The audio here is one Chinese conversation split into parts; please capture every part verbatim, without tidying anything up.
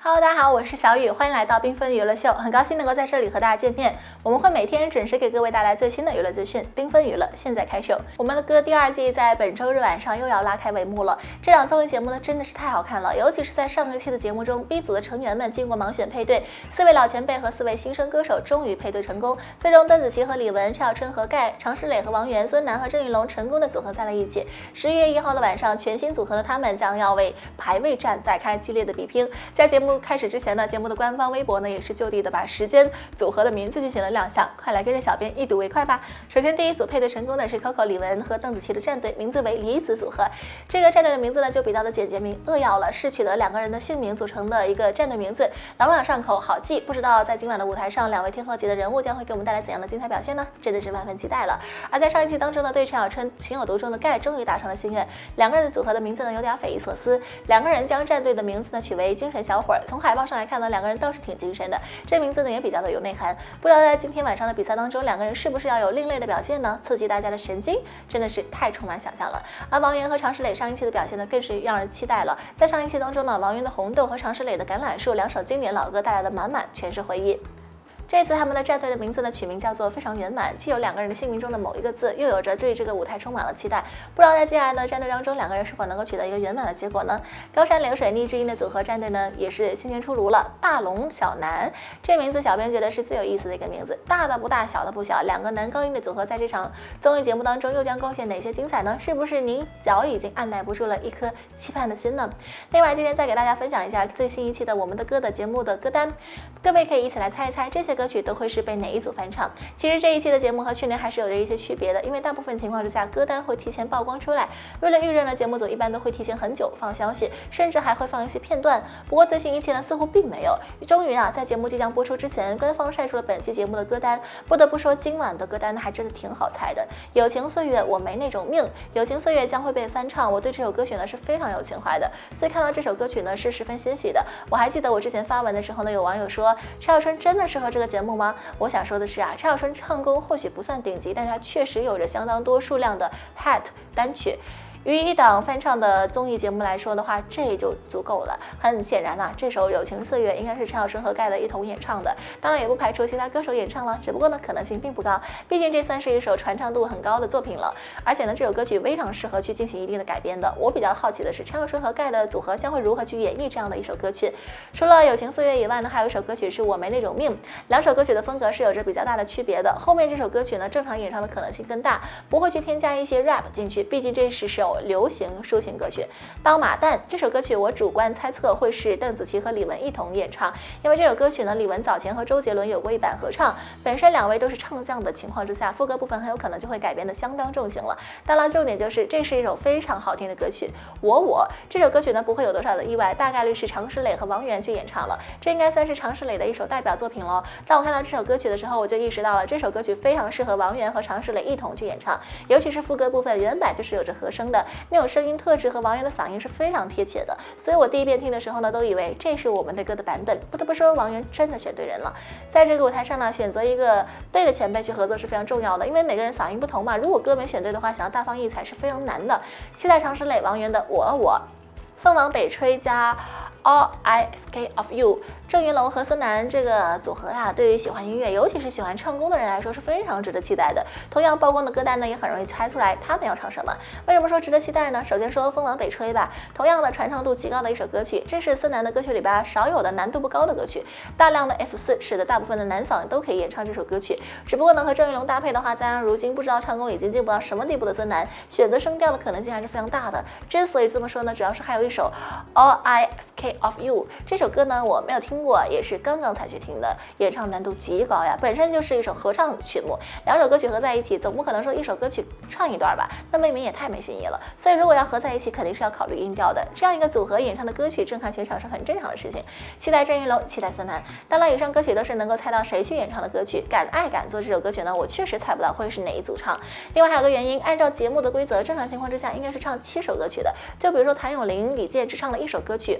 Hello， 大家好，我是小雨，欢迎来到缤纷娱乐秀，很高兴能够在这里和大家见面。我们会每天准时给各位带来最新的娱乐资讯，缤纷娱乐现在开秀。我们的歌第二季在本周日晚上又要拉开帷幕了。这档综艺节目呢真的是太好看了，尤其是在上个期的节目中 ，B 组的成员们经过盲选配对，四位老前辈和四位新生歌手终于配对成功，最终邓紫棋和李玟、陈小春和盖、常石磊和王源、孙楠和郑云龙成功的组合在了一起。十一月一号的晚上，全新组合的他们将要为排位战展开激烈的比拼。在节目开始之前呢，节目的官方微博呢也是就地的把时间、组合的名字进行了亮相，快来跟着小编一睹为快吧。首先第一组配对成功的是 Coco 李玟和邓紫棋的战队，名字为离子组合。这个战队的名字呢就比较的简洁明扼要了，是取得两个人的姓名组成的一个战队名字，朗朗上口，好记。不知道在今晚的舞台上，两位天后级的人物将会给我们带来怎样的精彩表现呢？真的是万分期待了。而在上一期当中呢，对陈小春情有独钟的盖终于达成了心愿，两个人的组合的名字呢有点匪夷所思，两个人将战队的名字呢取为精神小伙儿。从海报上来看呢，两个人倒是挺精神的，这名字呢也比较的有内涵。不知道在今天晚上的比赛当中，两个人是不是要有另类的表现呢？刺激大家的神经，真的是太充满想象了。而王源和常石磊上一期的表现呢，更是让人期待了。在上一期当中呢，王源的红豆和常石磊的橄榄树两首经典老歌带来的满满全是回忆。这次他们的战队的名字呢取名叫做非常圆满，既有两个人的姓名中的某一个字，又有着对这个舞台充满了期待。不知道在接下来的战队当中，两个人是否能够取得一个圆满的结果呢？高山流水逆之音的组合战队呢也是新鲜出炉了，大龙小南，这名字小编觉得是最有意思的一个名字，大的不大，小的不小，两个男高音的组合在这场综艺节目当中又将贡献哪些精彩呢？是不是您早已经按耐不住了一颗期盼的心呢？另外今天再给大家分享一下最新一期的我们的歌的节目的歌单，各位可以一起来猜一猜这些歌曲都会是被哪一组翻唱。其实这一期的节目和去年还是有着一些区别的，因为大部分情况之下歌单会提前曝光出来，为了预热呢，节目组一般都会提前很久放消息，甚至还会放一些片段。不过最新一期呢似乎并没有，终于啊在节目即将播出之前，官方晒出了本期节目的歌单。不得不说今晚的歌单呢还真的挺好猜的。友情岁月我没那种命，友情岁月将会被翻唱，我对这首歌曲呢是非常有情怀的，所以看到这首歌曲呢是十分欣喜的。我还记得我之前发文的时候呢，有网友说陈小春真的适合这个节目吗？我想说的是啊，陈小春唱功或许不算顶级，但是他确实有着相当多数量的 hit 单曲。于一档翻唱的综艺节目来说的话，这就足够了。很显然啊，这首《友情岁月》应该是陈小春和盖的一同演唱的，当然也不排除其他歌手演唱了，只不过呢可能性并不高，毕竟这算是一首传唱度很高的作品了。而且呢，这首歌曲非常适合去进行一定的改编的。我比较好奇的是，陈小春和盖的组合将会如何去演绎这样的一首歌曲。除了《友情岁月》以外呢，还有一首歌曲是我没那种命，两首歌曲的风格是有着比较大的区别的。后面这首歌曲呢，正常演唱的可能性更大，不会去添加一些 rap 进去，毕竟这是首流行抒情歌曲。当马蛋这首歌曲，我主观猜测会是邓紫棋和李玟一同演唱，因为这首歌曲呢，李玟早前和周杰伦有过一版合唱，本身两位都是唱将的情况之下，副歌部分很有可能就会改编的相当重型了。当然，重点就是这是一首非常好听的歌曲。我我这首歌曲呢，不会有多少的意外，大概率是常石磊和王源去演唱了，这应该算是常石磊的一首代表作品了。当我看到这首歌曲的时候，我就意识到了这首歌曲非常适合王源和常石磊一同去演唱，尤其是副歌部分，原版就是有着和声的那种声音特质和王源的嗓音是非常贴切的，所以我第一遍听的时候呢，都以为这是我们的歌的版本。不得不说，王源真的选对人了。在这个舞台上呢，选择一个对的前辈去合作是非常重要的，因为每个人嗓音不同嘛，如果歌没选对的话，想要大放异彩是非常难的。期待常石磊、王源的我我，凤凰北吹加All I Scared of You， 郑云龙和孙楠这个组合呀、啊，对于喜欢音乐，尤其是喜欢唱功的人来说是非常值得期待的。同样曝光的歌单呢，也很容易猜出来他们要唱什么。为什么说值得期待呢？首先说《风往北吹》吧，同样的传唱度极高的一首歌曲，这是孙楠的歌曲里边少有的难度不高的歌曲，大量的 F 四 使得大部分的男嗓都可以演唱这首歌曲。只不过呢，和郑云龙搭配的话，咱如今不知道唱功已经进步到什么地步的孙楠，选择声调的可能性还是非常大的。之所以这么说呢，主要是还有一首 All I Scared of You 这首歌呢，我没有听过，也是刚刚才去听的，演唱难度极高呀，本身就是一首合唱曲目，两首歌曲合在一起，总不可能说一首歌曲唱一段吧，那未免也太没新意了。所以如果要合在一起，肯定是要考虑音调的。这样一个组合演唱的歌曲震撼全场是很正常的事情。期待郑云龙，期待孙楠。当然，以上歌曲都是能够猜到谁去演唱的歌曲。敢爱敢做这首歌曲呢，我确实猜不到会是哪一组唱。另外还有个原因，按照节目的规则，正常情况之下应该是唱七首歌曲的。就比如说谭咏麟、李健只唱了一首歌曲，而其他的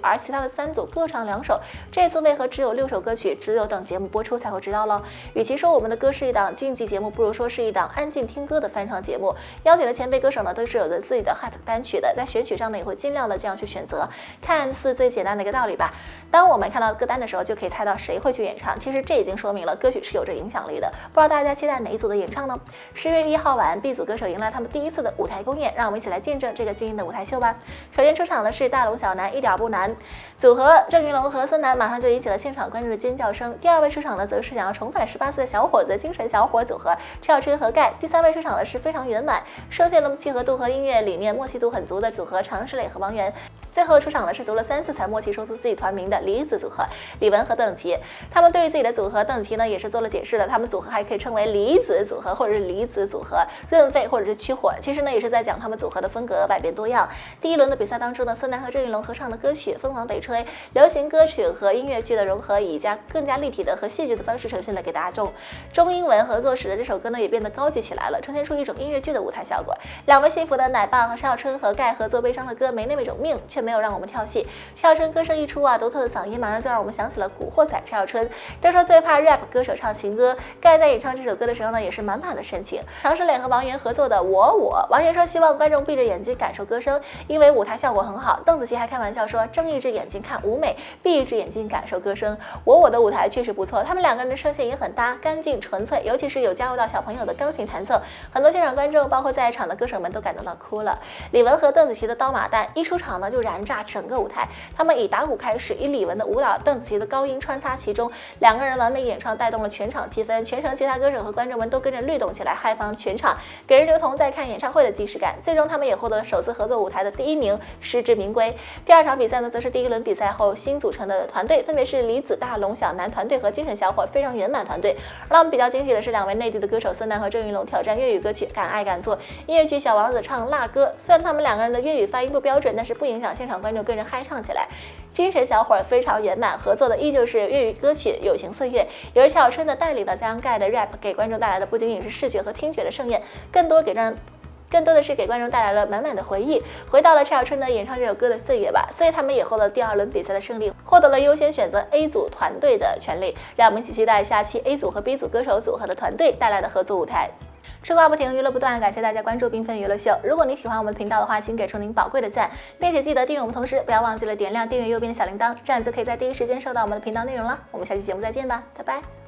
的三组各唱两首，这次为何只有六首歌曲？只有等节目播出才会知道了。与其说我们的歌是一档竞技节目，不如说是一档安静听歌的翻唱节目。邀请的前辈歌手呢，都是有着自己的 hit 单曲的，在选曲上呢，也会尽量的这样去选择。看似最简单的一个道理吧。当我们看到歌单的时候，就可以猜到谁会去演唱。其实这已经说明了歌曲是有着影响力的。不知道大家期待哪一组的演唱呢？十月一号晚 ，B 组歌手迎来他们第一次的舞台公演，让我们一起来见证这个精英的舞台秀吧。首先出场的是大龙小南，一点不难组合，郑云龙和孙楠马上就引起了现场观众的尖叫声。第二位出场的则是想要重返十八岁的小伙子，精神小伙组合，陈小春和盖。第三位出场的是非常圆满，声线的契合度和音乐理念默契度很足的组合，常石磊和王源。最后出场的是读了三次才默契说出自己团名的离子组合，李玟和邓紫棋。他们对于自己的组合，邓紫棋呢也是做了解释的，他们组合还可以称为离子组合或者是离子组合，润肺或者是驱火。其实呢也是在讲他们组合的风格百变多样。第一轮的比赛当中呢，孙楠和郑云龙合唱的歌曲《凤凰北吹》，流行歌曲和音乐剧的融合，以加更加立体的和戏剧的方式呈现了给大众。中英文合作使得这首歌呢也变得高级起来了，呈现出一种音乐剧的舞台效果。两位幸福的奶爸和陈小春和盖合作悲伤的歌《没那么种命》，却没有让我们跳戏。陈小春歌声一出啊，独特的嗓音马上就让我们想起了古惑仔陈小春。都说最怕 rap 歌手唱情歌，盖在演唱这首歌的时候呢，也是满满的深情。常石磊和王源合作的《我我》，王源说希望观众闭着眼睛感受歌声，因为舞台效果很好。邓紫棋还开玩笑说睁一只眼睛看舞美，闭一只眼睛感受歌声。我我的舞台确实不错，他们两个人的声线也很搭，干净纯粹，尤其是有加入到小朋友的钢琴弹奏，很多现场观众包括在场的歌手们都感动到哭了。李玟和邓紫棋的刀马旦一出场呢就燃炸整个舞台，他们以打鼓开始，以李玟的舞蹈、邓紫棋的高音穿插其中，两个人完美演唱带动了全场气氛，全程其他歌手和观众们都跟着律动起来，嗨翻全场，给人如同在看演唱会的即视感。最终他们也获得了首次合作舞台的第一名，实至名归。第二场比赛呢，则是第一轮比赛后新组成的团队，分别是离子大龙小南团队和精神小伙非常圆满团队。让我们比较惊喜的是，两位内地的歌手孙楠和郑云龙挑战粤语歌曲《敢爱敢做》，音乐剧《小王子》唱辣歌。虽然他们两个人的粤语发音不标准，但是不影响现场观众跟着嗨唱起来。精神小伙非常圆满，合作的依旧是粤语歌曲《友情岁月》，由陈小春的带领呢，将盖的 rap 给观众带来的不仅仅是视觉和听觉的盛宴，更多给让。更多的是给观众带来了满满的回忆，回到了陈小春的演唱这首歌的岁月吧。所以他们也获得了第二轮比赛的胜利，获得了优先选择 A 组团队的权利。让我们一起期待下期 A 组和 B 组歌手组合的团队带来的合作舞台。吃瓜不停，娱乐不断，感谢大家关注缤纷娱乐秀。如果你喜欢我们的频道的话，请给出您宝贵的赞，并且记得订阅我们，同时不要忘记了点亮订阅右边的小铃铛，这样就可以在第一时间收到我们的频道内容了。我们下期节目再见吧，拜拜。